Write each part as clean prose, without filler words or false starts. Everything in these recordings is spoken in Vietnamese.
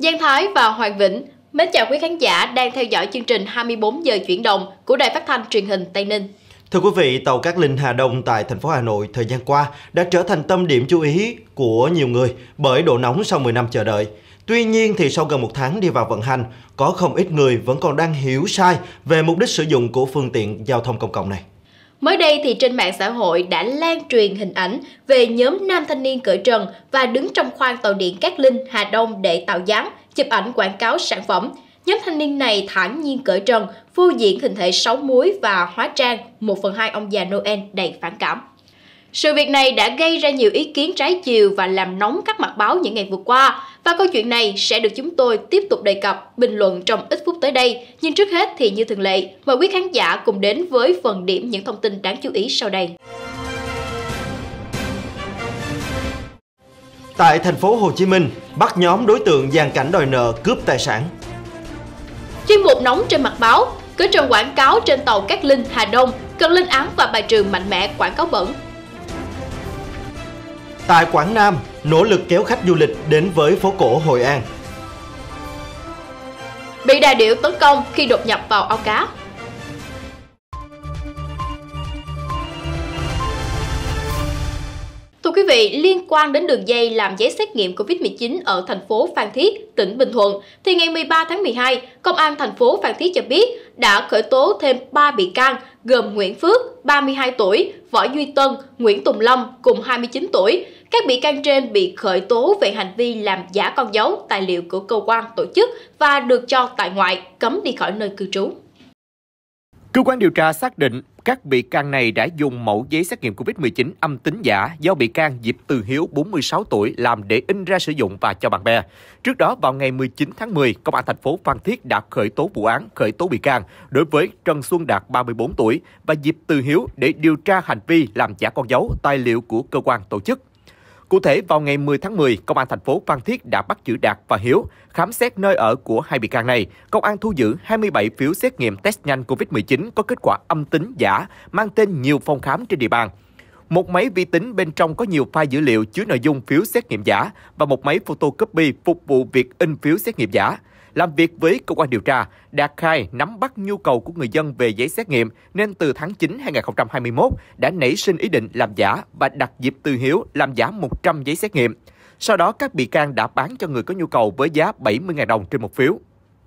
Giang Thái và Hoàng Vĩnh. Mến chào quý khán giả đang theo dõi chương trình 24 giờ chuyển động của Đài Phát thanh Truyền hình Tây Ninh. Thưa quý vị, tàu Cát Linh Hà Đông tại thành phố Hà Nội thời gian qua đã trở thành tâm điểm chú ý của nhiều người bởi độ nóng sau 10 năm chờ đợi. Tuy nhiên thì sau gần một tháng đi vào vận hành, có không ít người vẫn còn đang hiểu sai về mục đích sử dụng của phương tiện giao thông công cộng này. Mới đây thì trên mạng xã hội đã lan truyền hình ảnh về nhóm nam thanh niên cởi trần và đứng trong khoang tàu điện Cát Linh Hà Đông để tạo dáng, chụp ảnh quảng cáo sản phẩm. Nhóm thanh niên này thản nhiên cởi trần, phô diễn hình thể 6 múi và hóa trang 1/2 ông già Noel đầy phản cảm. Sự việc này đã gây ra nhiều ý kiến trái chiều và làm nóng các mặt báo những ngày vừa qua. Và câu chuyện này sẽ được chúng tôi tiếp tục đề cập, bình luận trong ít phút tới đây. Nhưng trước hết thì như thường lệ, mời quý khán giả cùng đến với phần điểm những thông tin đáng chú ý sau đây. Tại thành phố Hồ Chí Minh, bắt nhóm đối tượng giàn cảnh đòi nợ cướp tài sản. Chuyên mục nóng trên mặt báo, cởi trần quảng cáo trên tàu Cát Linh Hà Đông cần lên án và bài trừ mạnh mẽ quảng cáo bẩn. Tại Quảng Nam, nỗ lực kéo khách du lịch đến với phố cổ Hội An. Bị đà điểu tấn công khi đột nhập vào ao cá. Thưa quý vị, liên quan đến đường dây làm giấy xét nghiệm Covid-19 ở thành phố Phan Thiết, tỉnh Bình Thuận, thì ngày 13 tháng 12, Công an thành phố Phan Thiết cho biết đã khởi tố thêm 3 bị can gồm Nguyễn Phước, 32 tuổi, Võ Duy Tân, Nguyễn Tùng Lâm cùng 29 tuổi. Các bị can trên bị khởi tố về hành vi làm giả con dấu, tài liệu của cơ quan tổ chức và được cho tại ngoại, cấm đi khỏi nơi cư trú. Cơ quan điều tra xác định các bị can này đã dùng mẫu giấy xét nghiệm Covid-19 âm tính giả do bị can Diệp Từ Hiếu, 46 tuổi, làm để in ra sử dụng và cho bạn bè. Trước đó, vào ngày 19 tháng 10, Công an thành phố Phan Thiết đã khởi tố vụ án, khởi tố bị can đối với Trần Xuân Đạt, 34 tuổi, và Diệp Từ Hiếu để điều tra hành vi làm giả con dấu, tài liệu của cơ quan tổ chức. Cụ thể, vào ngày 10 tháng 10, Công an thành phố Phan Thiết đã bắt giữ Đạt và Hiếu. Khám xét nơi ở của hai bị can này, công an thu giữ 27 phiếu xét nghiệm test nhanh Covid-19 có kết quả âm tính giả, mang tên nhiều phòng khám trên địa bàn. Một máy vi tính bên trong có nhiều file dữ liệu chứa nội dung phiếu xét nghiệm giả và một máy photocopy phục vụ việc in phiếu xét nghiệm giả. Làm việc với cơ quan điều tra, Đạt khai nắm bắt nhu cầu của người dân về giấy xét nghiệm nên từ tháng 9 2021 đã nảy sinh ý định làm giả và đặt Diệp Từ Hiếu làm giả 100 giấy xét nghiệm. Sau đó, các bị can đã bán cho người có nhu cầu với giá 70.000 đồng trên một phiếu.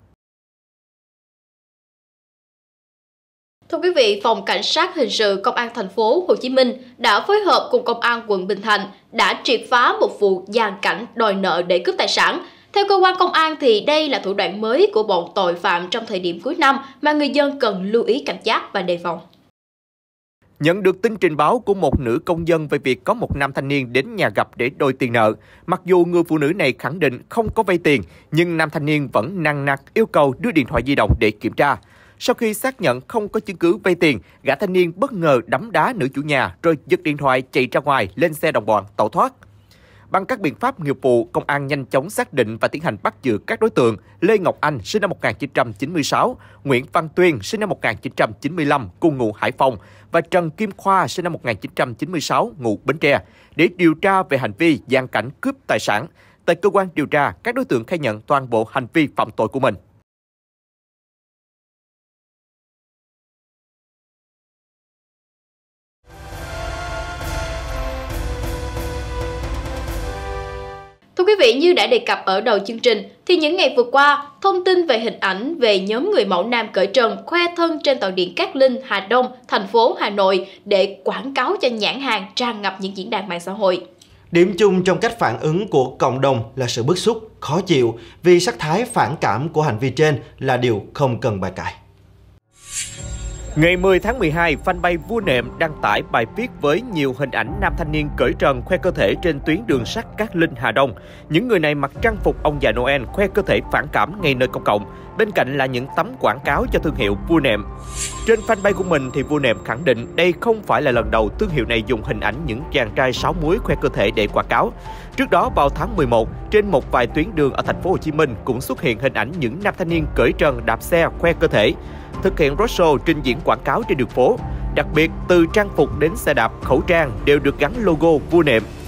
Thưa quý vị, Phòng Cảnh sát Hình sự Công an thành phố Hồ Chí Minh đã phối hợp cùng Công an quận Bình Thạnh đã triệt phá một vụ giàn cảnh đòi nợ để cướp tài sản. Theo cơ quan công an thì đây là thủ đoạn mới của bọn tội phạm trong thời điểm cuối năm mà người dân cần lưu ý cảnh giác và đề phòng. Nhận được tin trình báo của một nữ công dân về việc có một nam thanh niên đến nhà gặp để đòi tiền nợ. Mặc dù người phụ nữ này khẳng định không có vay tiền, nhưng nam thanh niên vẫn nằng nặc yêu cầu đưa điện thoại di động để kiểm tra. Sau khi xác nhận không có chứng cứ vay tiền, gã thanh niên bất ngờ đấm đá nữ chủ nhà rồi giật điện thoại chạy ra ngoài lên xe đồng bọn tẩu thoát. Bằng các biện pháp nghiệp vụ, công an nhanh chóng xác định và tiến hành bắt giữ các đối tượng Lê Ngọc Anh, sinh năm 1996, Nguyễn Văn Tuyên, sinh năm 1995, cùng ngụ Hải Phòng, và Trần Kim Khoa, sinh năm 1996, ngụ Bến Tre, để điều tra về hành vi giàn cảnh cướp tài sản. Tại cơ quan điều tra, các đối tượng khai nhận toàn bộ hành vi phạm tội của mình. Thưa quý vị, như đã đề cập ở đầu chương trình, thì những ngày vừa qua, thông tin về hình ảnh về nhóm người mẫu nam cởi trần khoe thân trên tàu điện Cát Linh Hà Đông, thành phố Hà Nội để quảng cáo cho nhãn hàng tràn ngập những diễn đàn mạng xã hội. Điểm chung trong cách phản ứng của cộng đồng là sự bức xúc, khó chịu vì sắc thái phản cảm của hành vi trên là điều không cần bài cãi. Ngày 10 tháng 12, fanpage Vua Nệm đăng tải bài viết với nhiều hình ảnh nam thanh niên cởi trần khoe cơ thể trên tuyến đường sắt Cát Linh Hà Đông. Những người này mặc trang phục ông già Noel khoe cơ thể phản cảm ngay nơi công cộng. Bên cạnh là những tấm quảng cáo cho thương hiệu Vua Nệm. Trên fanpage của mình thì Vua Nệm khẳng định đây không phải là lần đầu thương hiệu này dùng hình ảnh những chàng trai 6 múi khoe cơ thể để quảng cáo. Trước đó vào tháng 11, trên một vài tuyến đường ở thành phố Hồ Chí Minh cũng xuất hiện hình ảnh những nam thanh niên cởi trần đạp xe khoe cơ thể, thực hiện roadshow trình diễn quảng cáo trên đường phố. Đặc biệt, từ trang phục đến xe đạp, khẩu trang đều được gắn logo Vua Nệm.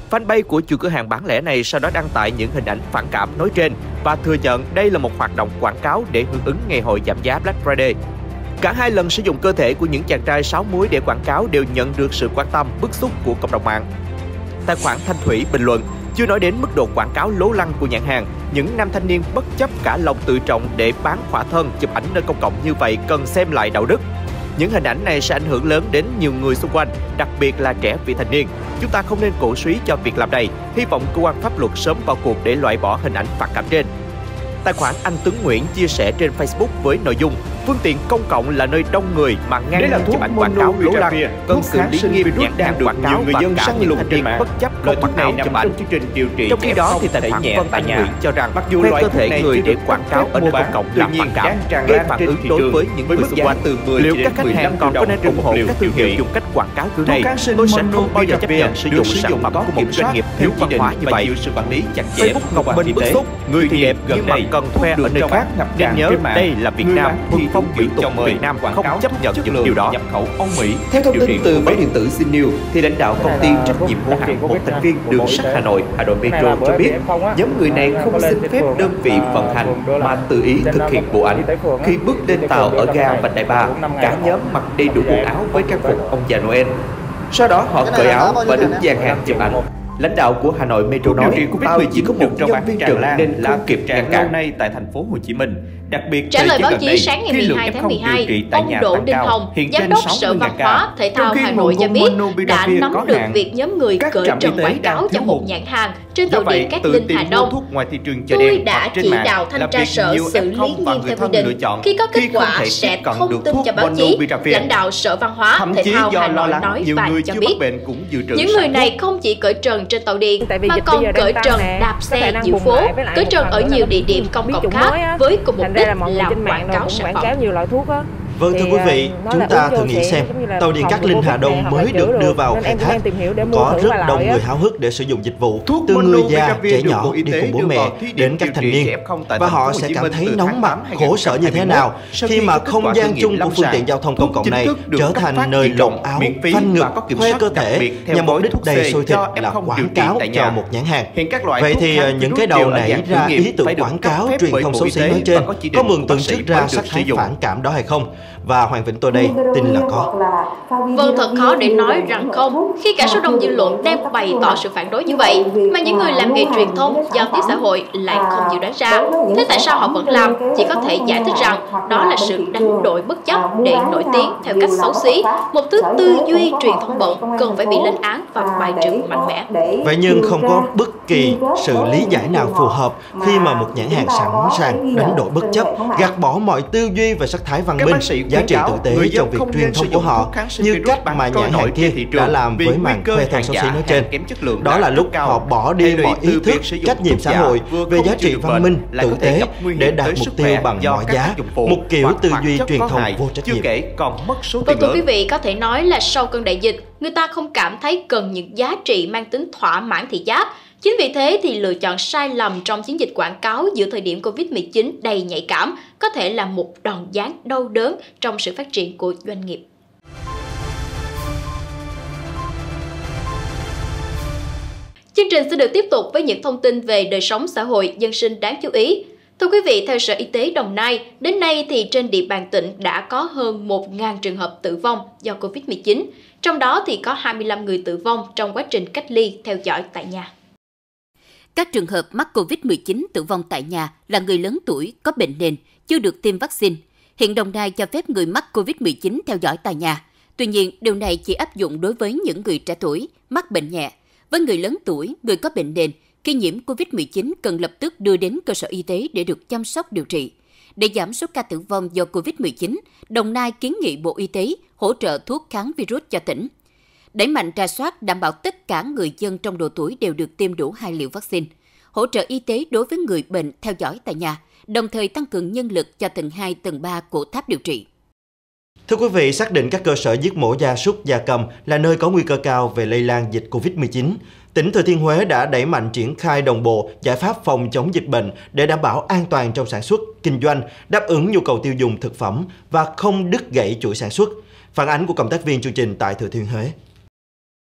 Fanpage của chủ cửa hàng bán lẻ này sau đó đăng tải những hình ảnh phản cảm nói trên và thừa nhận đây là một hoạt động quảng cáo để hưởng ứng ngày hội giảm giá Black Friday. Cả hai lần sử dụng cơ thể của những chàng trai 6 múi để quảng cáo đều nhận được sự quan tâm, bức xúc của cộng đồng mạng. Tài khoản Thanh Thủy bình luận, chưa nói đến mức độ quảng cáo lố lăng của nhãn hàng, những nam thanh niên bất chấp cả lòng tự trọng để bán khỏa thân, chụp ảnh nơi công cộng như vậy cần xem lại đạo đức. Những hình ảnh này sẽ ảnh hưởng lớn đến nhiều người xung quanh, đặc biệt là trẻ vị thành niên. Chúng ta không nên cổ suý cho việc làm này, hy vọng cơ quan pháp luật sớm vào cuộc để loại bỏ hình ảnh phản cảm trên. Tài khoản Anh Tuấn Nguyễn chia sẻ trên Facebook với nội dung phương tiện công cộng là nơi đông người mà ngang nhiên chụp ảnh quảng cáo lố lăng, cần xử lý nghiêm nhãn hàng quảng cáo và cả những thanh niên bất chấp không mặc áo chụp ảnh. Trong khi đó thì tài khoản Vân Anh Nguyễn cho rằng khoe cơ thể người để quảng cáo ở nơi công cộng là phản cảm, gây phản ứng đối với những người xung quanh. Liệu các khách hàng còn có nên ủng hộ các thương hiệu dùng cách quảng cáo kiểu này? Tôi sẽ không bao giờ chấp nhận sử dụng sản phẩm của một doanh nghiệp thiếu văn hóa như vậy. Facebook Ngọc Minh bức xúc, người thì đẹp nhưng mà cần khoe ở nơi khác. Nên nhớ đây là Việt Nam, thuần phong mỹ tục Việt Nam không chấp nhận những điều đó. Theo thông tin từ báo điện tử CNews, thì lãnh đạo công ty trách nhiệm hữu hạn một thành viên đường sắt Hà Nội Metro cho biết, nhóm người này không xin phép đơn vị vận hành mà tự ý thực hiện bộ ảnh. Khi bước lên tàu ở ga Vành Đai 3, cả nhóm mặc đầy đủ quần áo với trang phục ông già Noel. Sau đó họ cởi áo và đứng dàn hàng chụp ảnh. Lãnh đạo của Hà Nội Metro nói, tàu chỉ có một nhân viên trực nên không kịp ngăn cản. Nay tại thành phố Hồ Chí Minh. Đặc biệt, trả lời báo chí sáng ngày 12 tháng 12, ông Đỗ Đình Hồng, Giám đốc Sở Văn hóa, Thể thao Hà Nội cho biết đã nắm được việc nhóm người cởi trần quảng cáo cho một nhãn hàng trên tàu điện Cát Linh Hà Đông. Tôi đã chỉ đạo thanh tra sở xử lý nghiêm theo quy định. Khi có kết quả sẽ thông tin cho báo chí. Lãnh đạo Sở Văn hóa, Thể thao Hà Nội nói và cho biết, những người này không chỉ cởi trần trên tàu điện mà còn cởi trần đạp xe diễu phố, cởi trần ở nhiều địa điểm công cộng khác với cùng mục đích là quảng cáo sản phẩm. Nhiều loại thuốc á. Vâng, thưa quý vị, chúng ta thử nghĩ xem, tàu điện Cát Linh Hà Đông mới được đưa vào khai thác, có rất đông người háo hức để sử dụng dịch vụ, từ người già, trẻ nhỏ đi cùng bố mẹ đến các thanh niên, và họ sẽ cảm thấy nóng mặt, khổ sở như thế nào khi mà không gian chung của phương tiện giao thông công cộng này trở thành nơi lộn áo, phanh ngực, khoe cơ thể nhằm mục đích đầy sôi thịt là quảng cáo cho một nhãn hàng. Vậy thì những cái đầu nảy ra ý tưởng quảng cáo truyền thông xấu xí nói trên có mường tượng trước ra sắc thái phản cảm đó hay không? Và Hoàng Vĩnh tôi đây tin là có. Vâng, thật khó để nói rằng không, khi cả số đông dư luận đang bày tỏ sự phản đối như vậy, mà những người làm nghề truyền thông, giao tiếp xã hội lại không chịu đoán ra. Thế tại sao họ vẫn làm? Chỉ có thể giải thích rằng đó là sự đánh đổi bất chấp để nổi tiếng theo cách xấu xí, một thứ tư duy truyền thông bẩn cần phải bị lên án và bài trừ mạnh mẽ. Vậy nhưng không có bất kỳ sự lý giải nào phù hợp khi mà một nhãn hàng sẵn sàng đánh đổi bất chấp, gạt bỏ mọi tư duy và sắc thái văn minh, giá trị tử tế trong việc truyền thông của họ, như cách mà nhãn hàng kia đã làm với màn khoe thân xấu xí nói trên. Đó là lúc họ bỏ đi mọi ý thức, trách nhiệm xã hội về giá trị văn minh, tử tế để đạt mục tiêu bằng mọi giá, một kiểu tư duy truyền thông vô trách nhiệm. Vâng, thưa quý vị, có thể nói là sau cơn đại dịch, người ta không cảm thấy cần những giá trị mang tính thỏa mãn thị giác. Chính vì thế thì lựa chọn sai lầm trong chiến dịch quảng cáo giữa thời điểm Covid-19 đầy nhạy cảm có thể là một đòn giáng đau đớn trong sự phát triển của doanh nghiệp. Chương trình sẽ được tiếp tục với những thông tin về đời sống xã hội, dân sinh đáng chú ý. Thưa quý vị, theo Sở Y tế Đồng Nai, đến nay thì trên địa bàn tỉnh đã có hơn 1.000 trường hợp tử vong do Covid-19. Trong đó thì có 25 người tử vong trong quá trình cách ly theo dõi tại nhà. Các trường hợp mắc COVID-19 tử vong tại nhà là người lớn tuổi, có bệnh nền, chưa được tiêm vaccine. Hiện Đồng Nai cho phép người mắc COVID-19 theo dõi tại nhà. Tuy nhiên, điều này chỉ áp dụng đối với những người trẻ tuổi, mắc bệnh nhẹ. Với người lớn tuổi, người có bệnh nền, khi nhiễm COVID-19 cần lập tức đưa đến cơ sở y tế để được chăm sóc điều trị. Để giảm số ca tử vong do COVID-19, Đồng Nai kiến nghị Bộ Y tế hỗ trợ thuốc kháng virus cho tỉnh. Đẩy mạnh rà soát đảm bảo tất cả người dân trong độ tuổi đều được tiêm đủ 2 liều vaccine. Hỗ trợ y tế đối với người bệnh theo dõi tại nhà, đồng thời tăng cường nhân lực cho tầng 2, tầng 3 của tháp điều trị. Thưa quý vị, xác định các cơ sở giết mổ gia súc, gia cầm là nơi có nguy cơ cao về lây lan dịch Covid-19. Tỉnh Thừa Thiên Huế đã đẩy mạnh triển khai đồng bộ giải pháp phòng chống dịch bệnh để đảm bảo an toàn trong sản xuất, kinh doanh, đáp ứng nhu cầu tiêu dùng thực phẩm và không đứt gãy chuỗi sản xuất. Phản ánh của cộng tác viên chương trình tại Thừa Thiên Huế.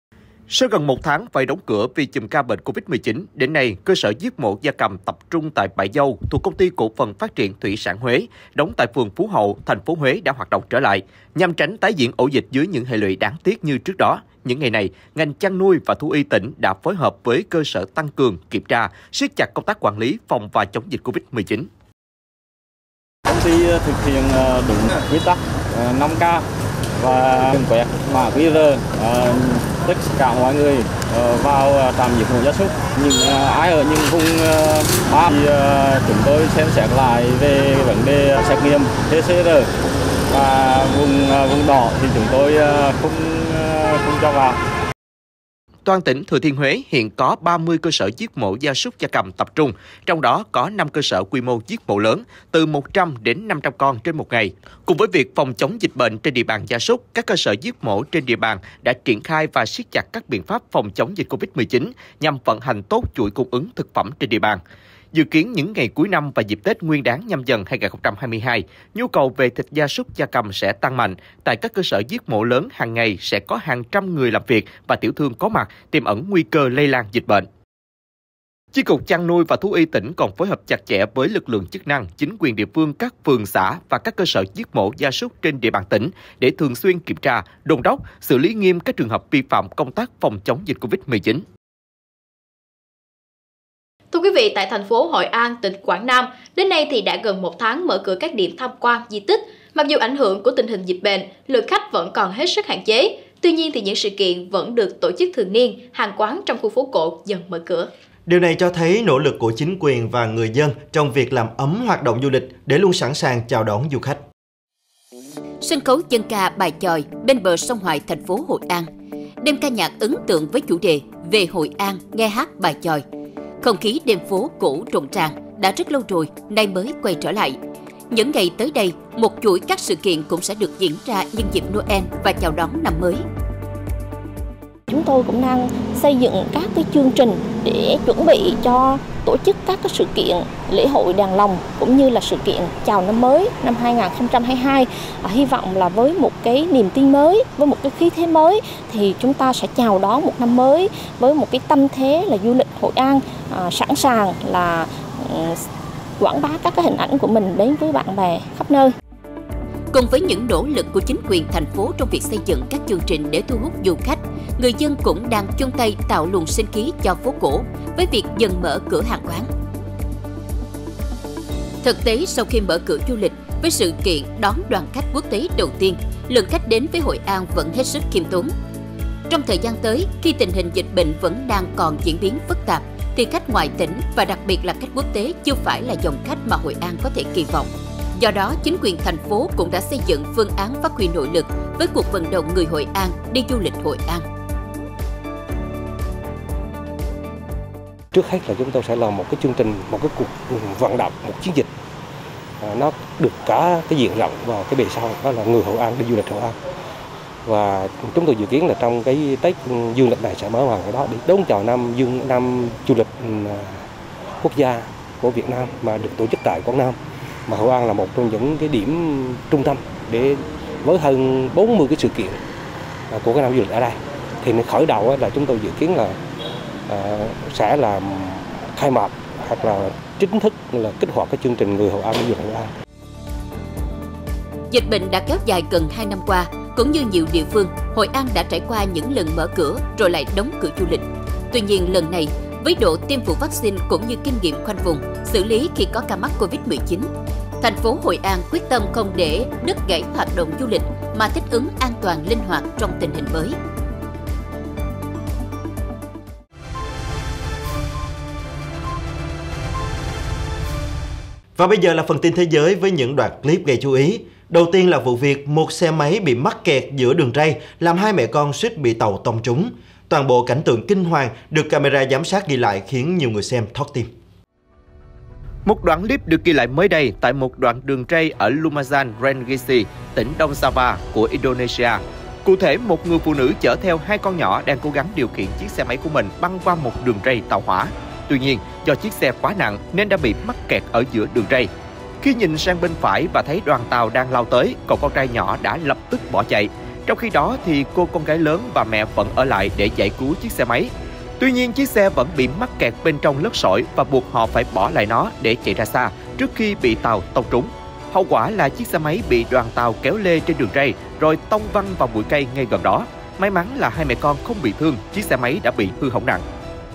Sau gần một tháng phải đóng cửa vì chùm ca bệnh Covid-19, đến nay, cơ sở giết mổ gia cầm tập trung tại Bãi Dâu thuộc Công ty Cổ phần Phát triển Thủy sản Huế, đóng tại phường Phú Hậu, thành phố Huế đã hoạt động trở lại, nhằm tránh tái diễn ổ dịch dưới những hệ lụy đáng tiếc như trước đó. Những ngày này, ngành chăn nuôi và thú y tỉnh đã phối hợp với cơ sở tăng cường, kiểm tra, siết chặt công tác quản lý, phòng và chống dịch Covid-19. Công ty thực hiện đúng quy tắc 5K và quét mã QR tất cả mọi người vào trạm giết mổ gia súc. Những ai ở những vùng ba thì chúng tôi xem xét lại về vấn đề xét nghiệm PCR, và vùng đỏ thì chúng tôi không cho vào. Toàn tỉnh Thừa Thiên Huế hiện có 30 cơ sở giết mổ gia súc gia cầm tập trung, trong đó có 5 cơ sở quy mô giết mổ lớn, từ 100 đến 500 con trên một ngày. Cùng với việc phòng chống dịch bệnh trên địa bàn gia súc, các cơ sở giết mổ trên địa bàn đã triển khai và siết chặt các biện pháp phòng chống dịch Covid-19 nhằm vận hành tốt chuỗi cung ứng thực phẩm trên địa bàn. Dự kiến những ngày cuối năm và dịp Tết Nguyên đán Nhâm Dần 2022, nhu cầu về thịt gia súc gia cầm sẽ tăng mạnh. Tại các cơ sở giết mổ lớn hàng ngày sẽ có hàng trăm người làm việc và tiểu thương có mặt, tiềm ẩn nguy cơ lây lan dịch bệnh. Chi cục chăn nuôi và thú y tỉnh còn phối hợp chặt chẽ với lực lượng chức năng, chính quyền địa phương, các phường xã và các cơ sở giết mổ gia súc trên địa bàn tỉnh để thường xuyên kiểm tra, đôn đốc, xử lý nghiêm các trường hợp vi phạm công tác phòng chống dịch Covid-19. Thưa quý vị, tại thành phố Hội An, tỉnh Quảng Nam, đến nay thì đã gần một tháng mở cửa các điểm tham quan di tích. Mặc dù ảnh hưởng của tình hình dịch bệnh, lượng khách vẫn còn hết sức hạn chế. Tuy nhiên thì những sự kiện vẫn được tổ chức thường niên, hàng quán trong khu phố cổ dần mở cửa. Điều này cho thấy nỗ lực của chính quyền và người dân trong việc làm ấm hoạt động du lịch để luôn sẵn sàng chào đón du khách. Sân khấu dân ca Bài Chòi bên bờ sông Hoài, thành phố Hội An. Đêm ca nhạc ấn tượng với chủ đề Về Hội An nghe hát bài chòi. Không khí đêm phố cổ rộn ràng đã rất lâu rồi, nay mới quay trở lại. Những ngày tới đây, một chuỗi các sự kiện cũng sẽ được diễn ra nhân dịp Noel và chào đón năm mới. Chúng tôi cũng đang xây dựng các cái chương trình để chuẩn bị cho tổ chức các cái sự kiện lễ hội đèn lồng cũng như là sự kiện chào năm mới năm 2022. Hy vọng là với một cái niềm tin mới, với một cái khí thế mới thì chúng ta sẽ chào đón một năm mới với một cái tâm thế là du lịch Hội An sẵn sàng là quảng bá các cái hình ảnh của mình đến với bạn bè khắp nơi. Cùng với những nỗ lực của chính quyền thành phố trong việc xây dựng các chương trình để thu hút du khách, người dân cũng đang chung tay tạo luồng sinh khí cho phố cổ với việc dần mở cửa hàng quán. Thực tế, sau khi mở cửa du lịch với sự kiện đón đoàn khách quốc tế đầu tiên, lượng khách đến với Hội An vẫn hết sức khiêm tốn. Trong thời gian tới, khi tình hình dịch bệnh vẫn đang còn diễn biến phức tạp, thì khách ngoại tỉnh và đặc biệt là khách quốc tế chưa phải là dòng khách mà Hội An có thể kỳ vọng. Do đó, chính quyền thành phố cũng đã xây dựng phương án phát huy nội lực với cuộc vận động người Hội An đi du lịch Hội An. Trước hết là chúng tôi sẽ làm một cái chương trình, một cái cuộc vận động, một chiến dịch. Nó được cả cái diện rộng và cái bề sau, đó là người Hội An đi du lịch Hội An. Và chúng tôi dự kiến là trong cái Tết dương lịch này sẽ mở màn cái đó để đón chào năm du lịch quốc gia của Việt Nam mà được tổ chức tại Quảng Nam. Mà Hội An là một trong những cái điểm trung tâm để với hơn 40 cái sự kiện của cái năm du lịch ở đây. Thì khởi đầu là chúng tôi dự kiến là sẽ là khai mạc hoặc là chính thức là kích hoạt cái chương trình người Hội An đi du lịch Hội An. Dịch bệnh đã kéo dài gần 2 năm qua, cũng như nhiều địa phương, Hội An đã trải qua những lần mở cửa rồi lại đóng cửa du lịch. Tuy nhiên lần này, với độ tiêm phủ vaccine cũng như kinh nghiệm khoanh vùng, xử lý khi có ca mắc Covid-19, thành phố Hội An quyết tâm không để đứt gãy hoạt động du lịch mà thích ứng an toàn linh hoạt trong tình hình mới. Và bây giờ là phần tin thế giới với những đoạn clip gây chú ý. Đầu tiên là vụ việc một xe máy bị mắc kẹt giữa đường ray làm hai mẹ con suýt bị tàu tông trúng. Toàn bộ cảnh tượng kinh hoàng được camera giám sát ghi lại khiến nhiều người xem thót tim. Một đoạn clip được ghi lại mới đây tại một đoạn đường ray ở Lumajang, Renggisi, tỉnh Đông Java của Indonesia. Cụ thể, một người phụ nữ chở theo hai con nhỏ đang cố gắng điều khiển chiếc xe máy của mình băng qua một đường ray tàu hỏa. Tuy nhiên, do chiếc xe quá nặng nên đã bị mắc kẹt ở giữa đường ray. Khi nhìn sang bên phải và thấy đoàn tàu đang lao tới, cậu con trai nhỏ đã lập tức bỏ chạy. Trong khi đó thì cô con gái lớn và mẹ vẫn ở lại để giải cứu chiếc xe máy. Tuy nhiên, chiếc xe vẫn bị mắc kẹt bên trong lớp sỏi và buộc họ phải bỏ lại nó để chạy ra xa trước khi bị tàu tông trúng. Hậu quả là chiếc xe máy bị đoàn tàu kéo lê trên đường ray rồi tông văng vào bụi cây ngay gần đó. May mắn là hai mẹ con không bị thương, chiếc xe máy đã bị hư hỏng nặng.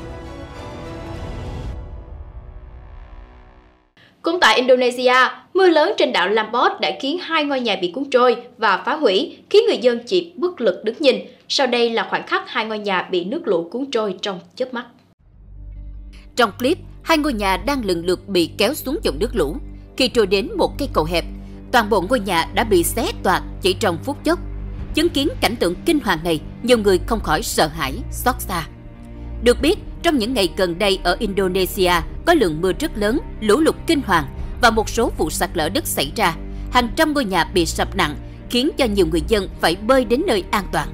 Cũng tại Indonesia, mưa lớn trên đảo Lombok đã khiến 2 ngôi nhà bị cuốn trôi và phá hủy, khiến người dân chỉ bất lực đứng nhìn. Sau đây là khoảnh khắc 2 ngôi nhà bị nước lũ cuốn trôi trong chớp mắt. Trong clip, 2 ngôi nhà đang lần lượt bị kéo xuống dòng nước lũ. Khi trôi đến một cây cầu hẹp, toàn bộ ngôi nhà đã bị xé toạc chỉ trong phút chốc. Chứng kiến cảnh tượng kinh hoàng này, nhiều người không khỏi sợ hãi, xót xa. Được biết, trong những ngày gần đây ở Indonesia có lượng mưa rất lớn, lũ lụt kinh hoàng và một số vụ sạt lở đất xảy ra. Hàng trăm ngôi nhà bị sập nặng, khiến cho nhiều người dân phải bơi đến nơi an toàn.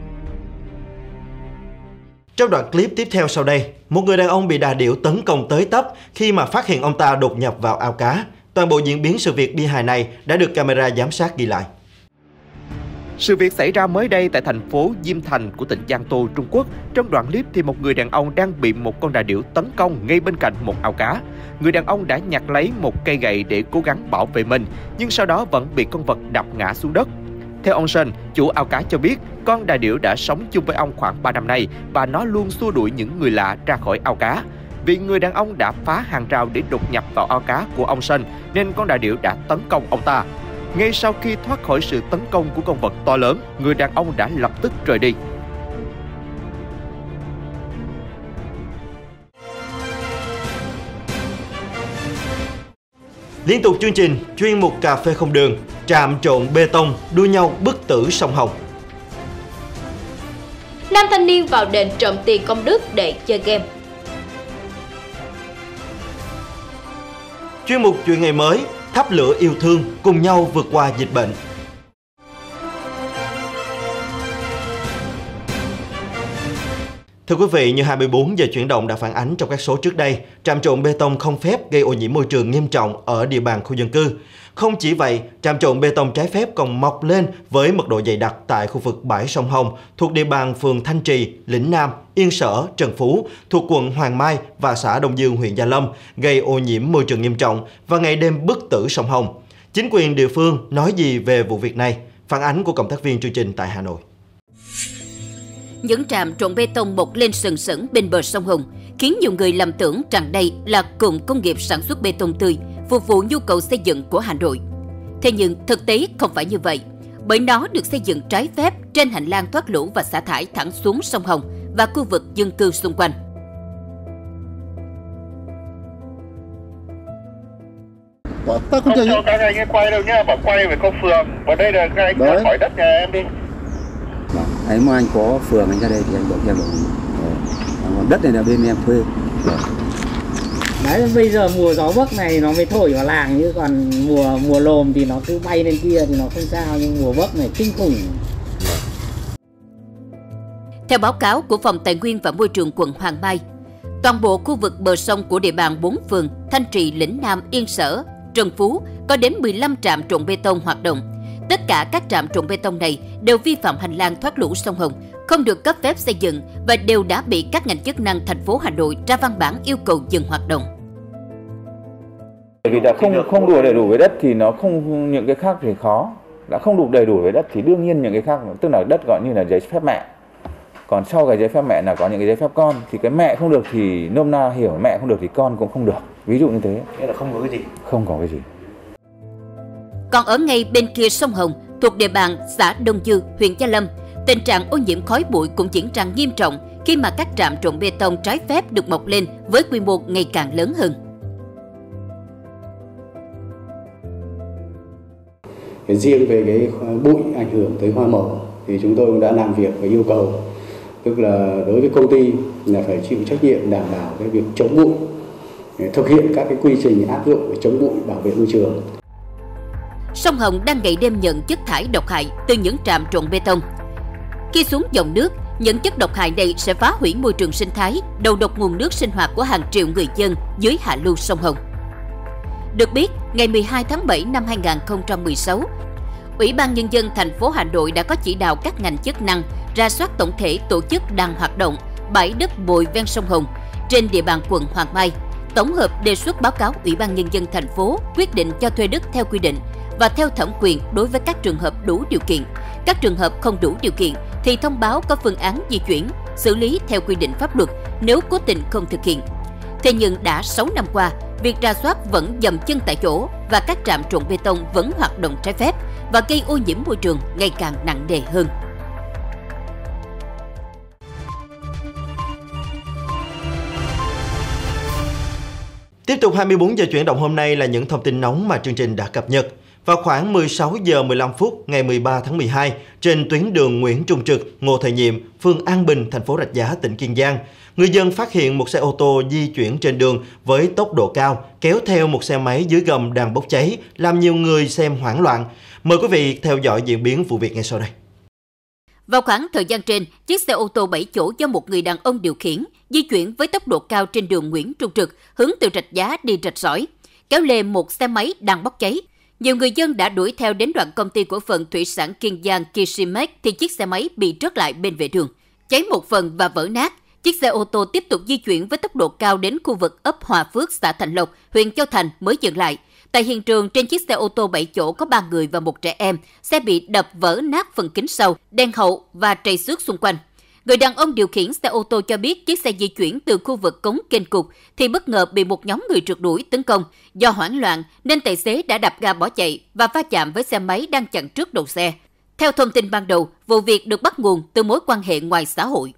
Trong đoạn clip tiếp theo sau đây, một người đàn ông bị đà điểu tấn công tới tấp khi mà phát hiện ông ta đột nhập vào ao cá. Toàn bộ diễn biến sự việc bi hài này đã được camera giám sát ghi lại. Sự việc xảy ra mới đây tại thành phố Diêm Thành của tỉnh Giang Tô, Trung Quốc. Trong đoạn clip thì một người đàn ông đang bị một con đà điểu tấn công ngay bên cạnh một ao cá. Người đàn ông đã nhặt lấy một cây gậy để cố gắng bảo vệ mình, nhưng sau đó vẫn bị con vật đập ngã xuống đất. Theo ông Sơn, chủ ao cá cho biết, con đà điểu đã sống chung với ông khoảng 3 năm nay và nó luôn xua đuổi những người lạ ra khỏi ao cá. Vì người đàn ông đã phá hàng rào để đột nhập vào ao cá của ông Sơn, nên con đà điểu đã tấn công ông ta. Ngay sau khi thoát khỏi sự tấn công của con vật to lớn, người đàn ông đã lập tức rời đi. Liên tục chương trình, chuyên mục cà phê không đường, trạm trộn bê tông, đua nhau bức tử sông Hồng. Nam thanh niên vào đền trộm tiền công đức để chơi game. Chuyên mục chuyện ngày mới, thắp lửa yêu thương, cùng nhau vượt qua dịch bệnh. Thưa quý vị, như 24 giờ chuyển động đã phản ánh trong các số trước đây, trạm trộn bê tông không phép gây ô nhiễm môi trường nghiêm trọng ở địa bàn khu dân cư. Không chỉ vậy, trạm trộn bê tông trái phép còn mọc lên với mật độ dày đặc tại khu vực bãi sông Hồng thuộc địa bàn phường Thanh Trì, Lĩnh Nam, Yên Sở, Trần Phú thuộc quận Hoàng Mai và xã Đông Dương, huyện Gia Lâm, gây ô nhiễm môi trường nghiêm trọng và ngày đêm bức tử sông Hồng. Chính quyền địa phương nói gì về vụ việc này? Phản ánh của cộng tác viên chương trình tại Hà Nội. Những trạm trộn bê tông mọc lên sừng sững bên bờ sông Hồng khiến nhiều người lầm tưởng rằng đây là cụm công nghiệp sản xuất bê tông tươi phục vụ nhu cầu xây dựng của Hà Nội. Thế nhưng thực tế không phải như vậy, bởi nó được xây dựng trái phép trên hành lang thoát lũ và xả thải thẳng xuống sông Hồng và khu vực dân cư xung quanh. Không cho các anh ấy quay đâu nhá, bảo quay về công phường. Và đây là các anh ra khỏi đất nhà em đi. Ấy mà anh có phường anh ra đây thì anhบอกem còn đất này là bên em thuê. Đấy, bây giờ mùa gió bấc này nó mới thổi vào làng, chứ còn mùa lồm thì nó cứ bay lên kia thì nó không sao, nhưng mùa bấc này kinh khủng. Theo báo cáo của Phòng Tài nguyên và Môi trường quận Hoàng Mai, toàn bộ khu vực bờ sông của địa bàn 4 phường Thanh Trì, Lĩnh Nam, Yên Sở, Trần Phú có đến 15 trạm trộn bê tông hoạt động. Tất cả các trạm trộn bê tông này đều vi phạm hành lang thoát lũ sông Hồng, không được cấp phép xây dựng và đều đã bị các ngành chức năng thành phố Hà Nội ra văn bản yêu cầu dừng hoạt động. Vì đã không đủ đầy đủ với đất thì nó không, những cái khác thì khó. Đã không đủ đầy đủ với đất thì đương nhiên những cái khác, tức là đất gọi như là giấy phép mẹ. Còn sau cái giấy phép mẹ là có những cái giấy phép con, thì cái mẹ không được thì nôm na hiểu mẹ không được thì con cũng không được. Ví dụ như thế. Nghĩa là không có cái gì. Không có cái gì. Còn ở ngay bên kia sông Hồng, thuộc địa bàn xã Đông Dư, huyện Gia Lâm, tình trạng ô nhiễm khói bụi cũng diễn ra nghiêm trọng khi mà các trạm trộn bê tông trái phép được mọc lên với quy mô ngày càng lớn hơn. Riêng về cái bụi ảnh hưởng tới hoa màu thì chúng tôi cũng đã làm việc và yêu cầu, tức là đối với công ty là phải chịu trách nhiệm đảm bảo cái việc chống bụi, thực hiện các cái quy trình áp dụng để chống bụi, bảo vệ môi trường. Sông Hồng đang ngày đêm nhận chất thải độc hại từ những trạm trộn bê tông. Khi xuống dòng nước, những chất độc hại này sẽ phá hủy môi trường sinh thái, đầu độc nguồn nước sinh hoạt của hàng triệu người dân dưới hạ lưu sông Hồng. Được biết, ngày 12 tháng 7 năm 2016, Ủy ban Nhân dân thành phố Hà Nội đã có chỉ đạo các ngành chức năng rà soát tổng thể tổ chức đang hoạt động bãi đất bồi ven sông Hồng trên địa bàn quận Hoàng Mai, tổng hợp đề xuất báo cáo Ủy ban Nhân dân thành phố quyết định cho thuê đất theo quy định và theo thẩm quyền đối với các trường hợp đủ điều kiện. Các trường hợp không đủ điều kiện thì thông báo có phương án di chuyển, xử lý theo quy định pháp luật nếu cố tình không thực hiện. Thế nhưng đã 6 năm qua, việc rà soát vẫn dậm chân tại chỗ và các trạm trộn bê tông vẫn hoạt động trái phép và gây ô nhiễm môi trường ngày càng nặng nề hơn. Tiếp tục 24 giờ chuyển động hôm nay là những thông tin nóng mà chương trình đã cập nhật. Vào khoảng 16 giờ 15 phút ngày 13 tháng 12, trên tuyến đường Nguyễn Trung Trực, Ngô Thời Nhiệm, phường An Bình, thành phố Rạch Giá, tỉnh Kiên Giang, người dân phát hiện một xe ô tô di chuyển trên đường với tốc độ cao, kéo theo một xe máy dưới gầm đang bốc cháy, làm nhiều người xem hoảng loạn. Mời quý vị theo dõi diễn biến vụ việc ngay sau đây. Vào khoảng thời gian trên, chiếc xe ô tô 7 chỗ do một người đàn ông điều khiển, di chuyển với tốc độ cao trên đường Nguyễn Trung Trực, hướng từ Rạch Giá đi Rạch Sỏi, kéo lê một xe máy đang bốc cháy. Nhiều người dân đã đuổi theo đến đoạn công ty cổ phần thủy sản Kiên Giang Kishimex thì chiếc xe máy bị trớt lại bên vệ đường, cháy một phần và vỡ nát. Chiếc xe ô tô tiếp tục di chuyển với tốc độ cao đến khu vực ấp Hòa Phước, xã Thạnh Lộc, huyện Châu Thành mới dừng lại. Tại hiện trường, trên chiếc xe ô tô 7 chỗ có 3 người và một trẻ em, xe bị đập vỡ nát phần kính sau, đèn hậu và trầy xước xung quanh. Người đàn ông điều khiển xe ô tô cho biết chiếc xe di chuyển từ khu vực cống kênh Cục thì bất ngờ bị một nhóm người rượt đuổi tấn công. Do hoảng loạn nên tài xế đã đạp ga bỏ chạy và va chạm với xe máy đang chặn trước đầu xe. Theo thông tin ban đầu, vụ việc được bắt nguồn từ mối quan hệ ngoài xã hội.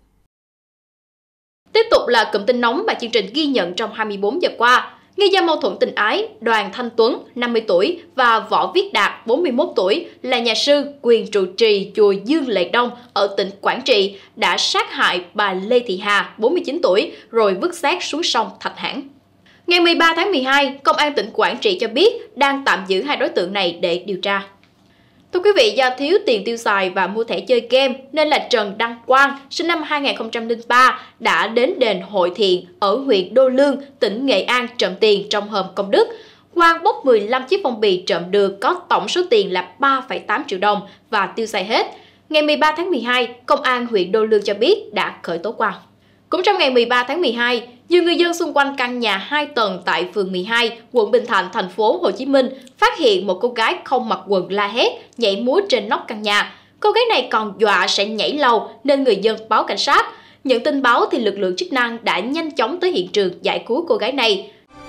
Tiếp tục là cụm tin nóng mà chương trình ghi nhận trong 24 giờ qua. Nghi do mâu thuẫn tình ái, Đoàn Thanh Tuấn, 50 tuổi và Võ Viết Đạt, 41 tuổi, là nhà sư, quyền trụ trì chùa Dương Lệ Đông ở tỉnh Quảng Trị, đã sát hại bà Lê Thị Hà, 49 tuổi, rồi vứt xác xuống sông Thạch Hãn. Ngày 13 tháng 12, Công an tỉnh Quảng Trị cho biết đang tạm giữ hai đối tượng này để điều tra. Thưa quý vị, do thiếu tiền tiêu xài và mua thẻ chơi game nên là Trần Đăng Quang, sinh năm 2003, đã đến đền Hội Thiện ở huyện Đô Lương, tỉnh Nghệ An trộm tiền trong hòm công đức. Quang bốc 15 chiếc phong bì trộm được có tổng số tiền là 3,8 triệu đồng và tiêu xài hết. Ngày 13 tháng 12, Công an huyện Đô Lương cho biết đã khởi tố Quang. Cũng trong ngày 13 tháng 12, nhiều người dân xung quanh căn nhà 2 tầng tại phường 12, quận Bình Thạnh, thành phố Hồ Chí Minh phát hiện một cô gái không mặc quần la hét, nhảy múa trên nóc căn nhà. Cô gái này còn dọa sẽ nhảy lầu nên người dân báo cảnh sát. Nhận tin báo thì lực lượng chức năng đã nhanh chóng tới hiện trường giải cứu cô gái này.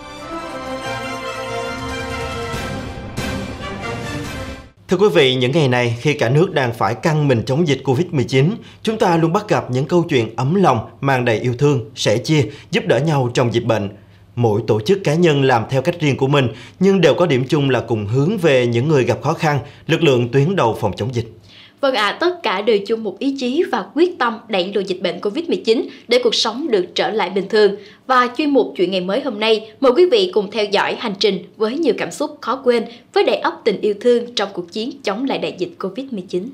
Thưa quý vị, những ngày này khi cả nước đang phải căng mình chống dịch Covid-19, chúng ta luôn bắt gặp những câu chuyện ấm lòng, mang đầy yêu thương, sẻ chia, giúp đỡ nhau trong dịch bệnh. Mỗi tổ chức cá nhân làm theo cách riêng của mình, nhưng đều có điểm chung là cùng hướng về những người gặp khó khăn, lực lượng tuyến đầu phòng chống dịch. Vâng ạ, tất cả đều chung một ý chí và quyết tâm đẩy lùi dịch bệnh Covid-19 để cuộc sống được trở lại bình thường. Và chuyên mục Chuyện Ngày Mới hôm nay, mời quý vị cùng theo dõi hành trình với nhiều cảm xúc khó quên với đầy ắp tình yêu thương trong cuộc chiến chống lại đại dịch Covid-19.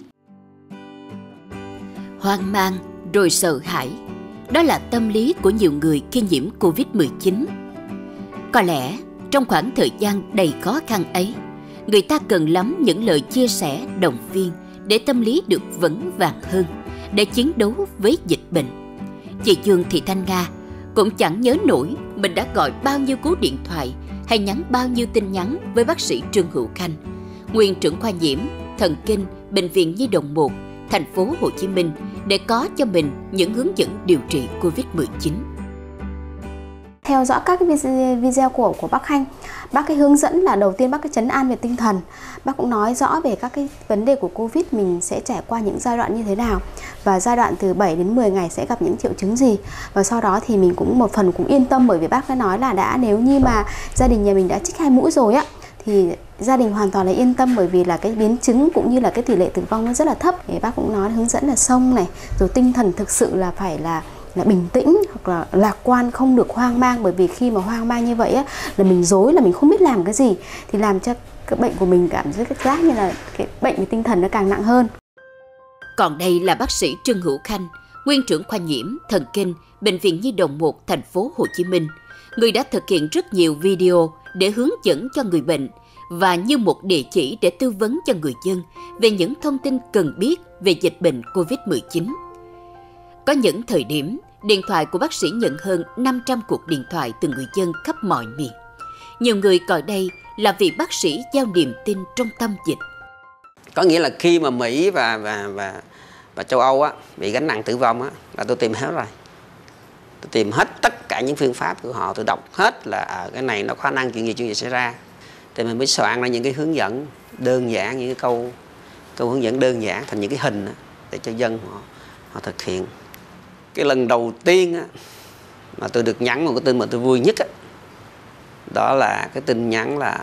Hoang mang rồi sợ hãi, đó là tâm lý của nhiều người khi nhiễm Covid-19. Có lẽ trong khoảng thời gian đầy khó khăn ấy, người ta cần lắm những lời chia sẻ, động viên để tâm lý được vững vàng hơn, để chiến đấu với dịch bệnh. Chị Dương Thị Thanh Nga cũng chẳng nhớ nổi mình đã gọi bao nhiêu cú điện thoại hay nhắn bao nhiêu tin nhắn với bác sĩ Trương Hữu Khanh, nguyên trưởng khoa nhiễm, thần kinh, Bệnh viện Nhi đồng 1, thành phố Hồ Chí Minh để có cho mình những hướng dẫn điều trị Covid-19. Theo dõi các video của bác Khanh, bác cái hướng dẫn là đầu tiên bác cái trấn an về tinh thần. Bác cũng nói rõ về các cái vấn đề của Covid mình sẽ trải qua những giai đoạn như thế nào, và giai đoạn từ 7 đến 10 ngày sẽ gặp những triệu chứng gì. Và sau đó thì mình cũng một phần cũng yên tâm, bởi vì bác đã nói là nếu như mà gia đình nhà mình đã trích 2 mũi rồi á thì gia đình hoàn toàn là yên tâm, bởi vì là cái biến chứng cũng như là cái tỷ lệ tử vong nó rất là thấp. Thì bác cũng nói hướng dẫn là xông này, rồi tinh thần thực sự là phải là bình tĩnh hoặc là lạc quan, không được hoang mang, bởi vì khi mà hoang mang như vậy á, là mình rối, là mình không biết làm cái gì thì làm cho cái bệnh của mình cảm giác như là cái bệnh về tinh thần nó càng nặng hơn. Còn đây là bác sĩ Trương Hữu Khanh, nguyên trưởng khoa nhiễm, thần kinh, Bệnh viện Nhi đồng 1, thành phố Hồ Chí Minh. Người đã thực hiện rất nhiều video để hướng dẫn cho người bệnh và như một địa chỉ để tư vấn cho người dân về những thông tin cần biết về dịch bệnh COVID-19. Có những thời điểm, điện thoại của bác sĩ nhận hơn 500 cuộc điện thoại từ người dân khắp mọi miền. Nhiều người coi đây là vị bác sĩ giao niềm tin trong tâm dịch. Có nghĩa là khi mà Mỹ và châu Âu á, bị gánh nặng tử vong á, là tôi tìm hết rồi. Tôi tìm hết tất cả những phương pháp của họ, tôi đọc hết là cái này nó có khả năng chuyện gì xảy ra. Thì mình mới soạn ra những cái hướng dẫn đơn giản, những cái câu hướng dẫn đơn giản thành những cái hình á, để cho dân họ thực hiện. Cái lần đầu tiên á, mà tôi được nhắn một cái tin mà tôi vui nhất á, đó là cái tin nhắn là: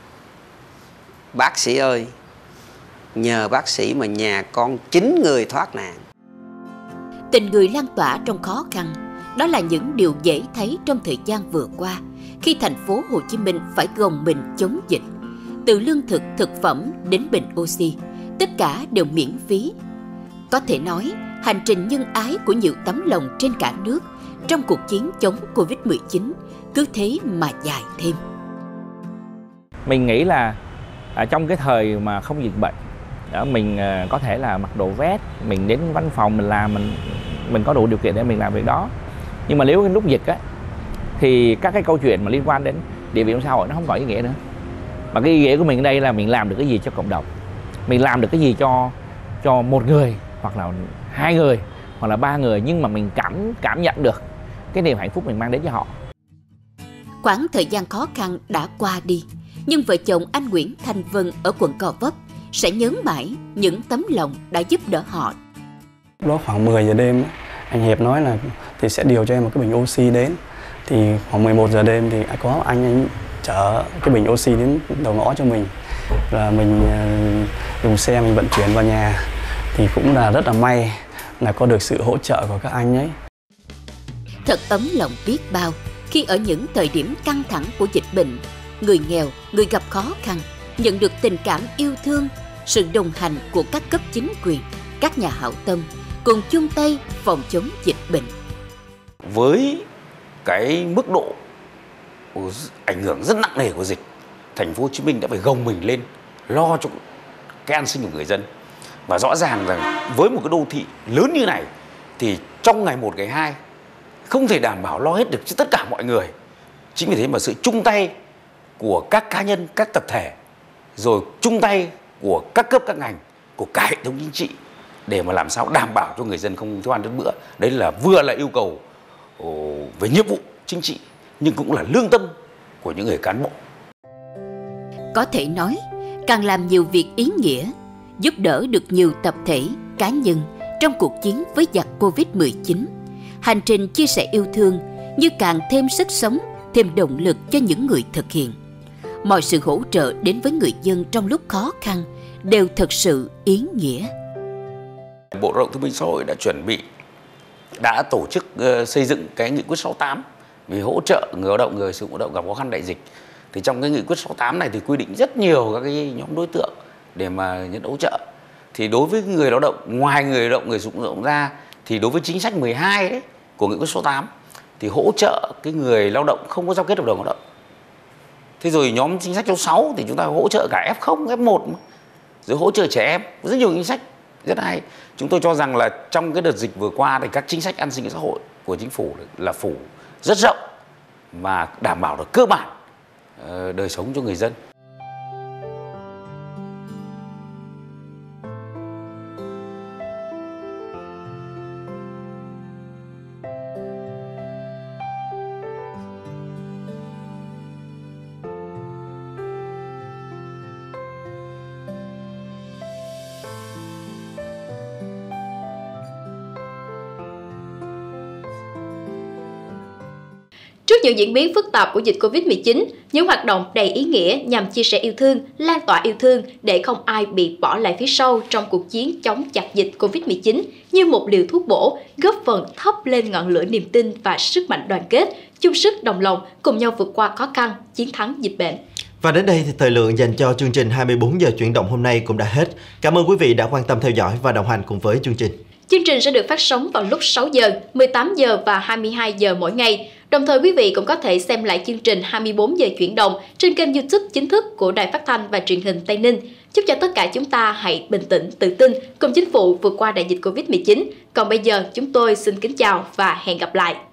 bác sĩ ơi, nhờ bác sĩ mà nhà con 9 người thoát nạn. Tình người lan tỏa trong khó khăn, đó là những điều dễ thấy trong thời gian vừa qua, khi thành phố Hồ Chí Minh phải gồng mình chống dịch. Từ lương thực, thực phẩm đến bình oxy, tất cả đều miễn phí. Có thể nói, hành trình nhân ái của nhiều tấm lòng trên cả nước trong cuộc chiến chống Covid-19 cứ thế mà dài thêm. Mình nghĩ là trong cái thời mà không dịch bệnh, mình có thể là mặc đồ vest, mình đến văn phòng mình làm, mình có đủ điều kiện để mình làm việc đó. Nhưng mà nếu cái lúc dịch á, thì các cái câu chuyện mà liên quan đến địa vị trong xã hội nó không có ý nghĩa nữa. Mà cái ý nghĩa của mình ở đây là mình làm được cái gì cho cộng đồng, mình làm được cái gì cho một người, hoặc là 2 người, hoặc là 3 người, nhưng mà mình cảm nhận được cái niềm hạnh phúc mình mang đến cho họ. Quãng thời gian khó khăn đã qua đi, nhưng vợ chồng anh Nguyễn Thanh Vân ở quận Gò Vấp sẽ nhớ mãi những tấm lòng đã giúp đỡ họ. Đó khoảng 10 giờ đêm, anh Hiệp nói là thì sẽ điều cho em một cái bình oxy đến. Thì khoảng 11 giờ đêm thì có anh chở cái bình oxy đến đầu ngõ cho mình. Và mình dùng xe mình vận chuyển vào nhà. Thì cũng là rất là may là có được sự hỗ trợ của các anh ấy. Thật ấm lòng biết bao khi ở những thời điểm căng thẳng của dịch bệnh, người nghèo, người gặp khó khăn nhận được tình cảm yêu thương, sự đồng hành của các cấp chính quyền, các nhà hảo tâm cùng chung tay phòng chống dịch bệnh. Với cái mức độ ảnh hưởng rất nặng nề của dịch, thành phố Hồ Chí Minh đã phải gồng mình lên lo cho cái an sinh của người dân. Và rõ ràng rằng với một cái đô thị lớn như này thì trong ngày 1, ngày 2 không thể đảm bảo lo hết được cho tất cả mọi người. Chính vì thế mà sự chung tay của các cá nhân, các tập thể, rồi chung tay của các cấp các ngành, của cả hệ thống chính trị để mà làm sao đảm bảo cho người dân không thiếu ăn đến bữa. Đấy là vừa là yêu cầu về nhiệm vụ chính trị, nhưng cũng là lương tâm của những người cán bộ. Có thể nói, càng làm nhiều việc ý nghĩa, giúp đỡ được nhiều tập thể, cá nhân trong cuộc chiến với giặc Covid-19, hành trình chia sẻ yêu thương như càng thêm sức sống, thêm động lực cho những người thực hiện. Mọi sự hỗ trợ đến với người dân trong lúc khó khăn đều thật sự ý nghĩa. Bộ Lao động Thương binh Xã hội đã tổ chức xây dựng cái nghị quyết 68 về hỗ trợ người lao động, người sử dụng lao động gặp khó khăn đại dịch. Thì trong cái nghị quyết 68 này thì quy định rất nhiều các cái nhóm đối tượng để mà nhận hỗ trợ. Thì đối với người lao động, ngoài người lao động, người sử dụng lao động ra, thì đối với chính sách 12 đấy của nghị quyết 68 thì hỗ trợ cái người lao động không có giao kết hợp đồng lao động. Thế rồi nhóm chính sách số 6 thì chúng ta hỗ trợ cả F0, F1, rồi hỗ trợ trẻ em, rất nhiều chính sách rất hay. Chúng tôi cho rằng là trong cái đợt dịch vừa qua thì các chính sách an sinh xã hội của chính phủ là phủ rất rộng mà đảm bảo được cơ bản đời sống cho người dân. Trước những diễn biến phức tạp của dịch Covid-19, những hoạt động đầy ý nghĩa nhằm chia sẻ yêu thương, lan tỏa yêu thương để không ai bị bỏ lại phía sau trong cuộc chiến chống giặc dịch Covid-19 như một liều thuốc bổ, góp phần thắp lên ngọn lửa niềm tin và sức mạnh đoàn kết, chung sức đồng lòng cùng nhau vượt qua khó khăn, chiến thắng dịch bệnh. Và đến đây thì thời lượng dành cho chương trình 24 giờ chuyển động hôm nay cũng đã hết. Cảm ơn quý vị đã quan tâm theo dõi và đồng hành cùng với chương trình. Chương trình sẽ được phát sóng vào lúc 6 giờ, 18 giờ và 22 giờ mỗi ngày. Đồng thời quý vị cũng có thể xem lại chương trình 24 giờ chuyển động trên kênh YouTube chính thức của Đài Phát thanh và Truyền hình Tây Ninh. Chúc cho tất cả chúng ta hãy bình tĩnh, tự tin cùng chính phủ vượt qua đại dịch Covid-19. Còn bây giờ chúng tôi xin kính chào và hẹn gặp lại.